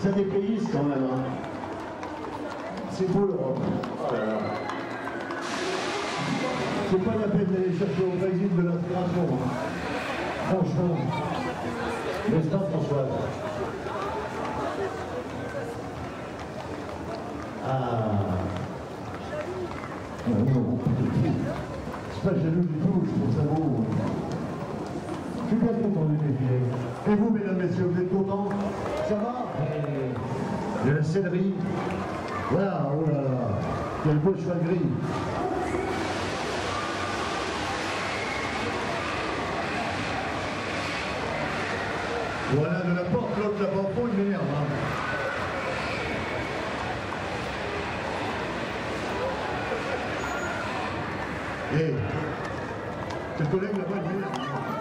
Ça dépayse quand même. Hein. C'est beau l'Europe. Oh là là. C'est pas la peine d'aller chercher au Brésil de l'inspiration. Hein. Franchement. N'est-ce pas, François? Ah. Non, non. C'est pas jaloux du tout, je trouve ça beau. Je suis bien content du défilé. Et vous, mesdames, messieurs, vous êtes contents? Ça va? De la céleri. Voilà, oh là là. Quel beau cheval gris. Voilà, de la porte, l'autre là-bas, il m'énerve. Hein. Et tes collègues là-bas, ils m'énervent.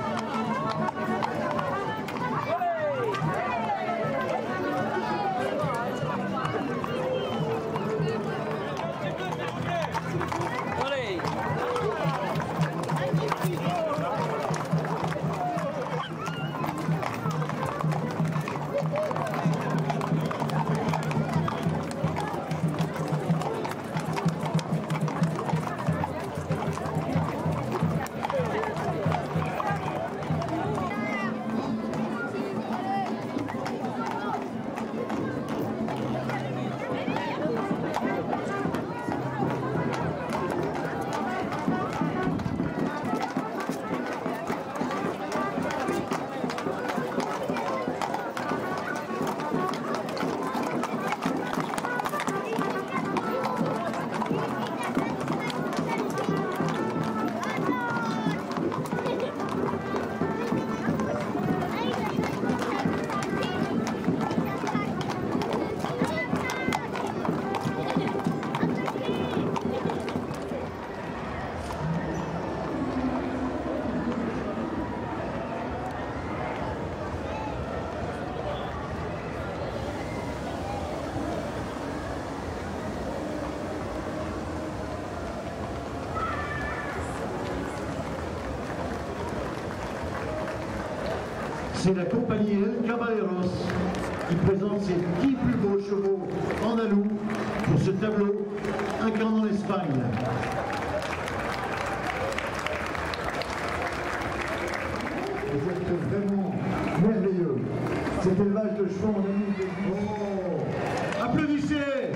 C'est la compagnie El Caballeros qui présente ses 10 plus beaux chevaux andalous pour ce tableau incarnant l'Espagne. Vous êtes vraiment merveilleux. Cet élevage de chevaux andalous. Oh, applaudissez!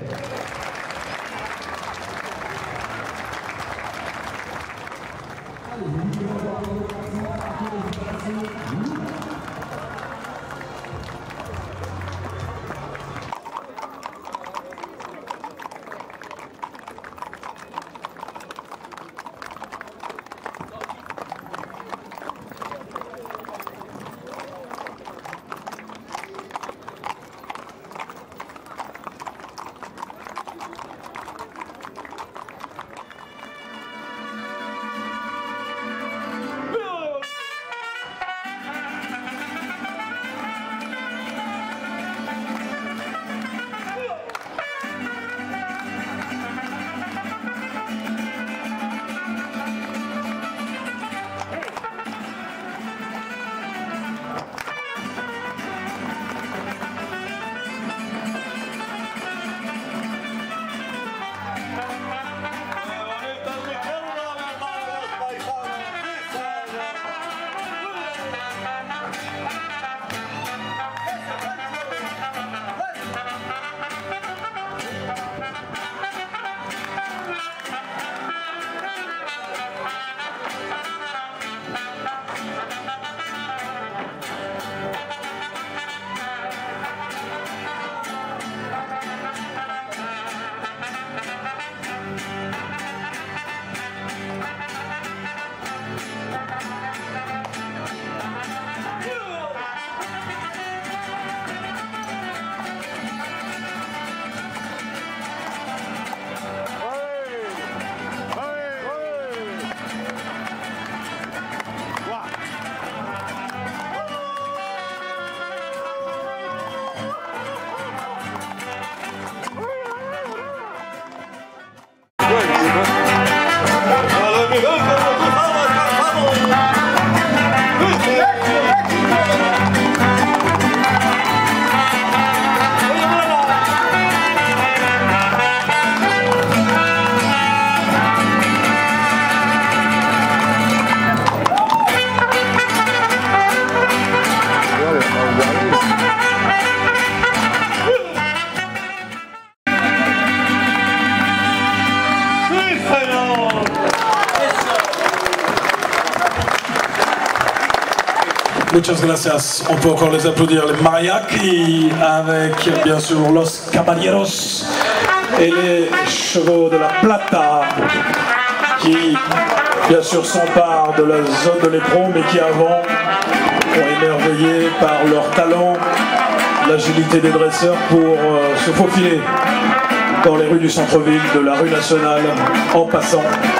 Muchas gracias. On peut encore les applaudir, les mariachis, avec bien sûr los caballeros et les chevaux de la Plata, qui bien sûr s'emparent de la zone de l'éperon, mais qui avant ont émerveillé par leur talent, l'agilité des dresseurs pour se faufiler dans les rues du centre-ville, de la rue nationale, en passant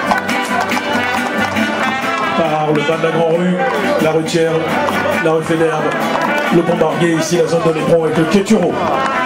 par le bas de la Grand-Rue, la rue Thiers, la rue Fédère, le Bombardier, ici la zone de l'éperon avec le Quai Turreau.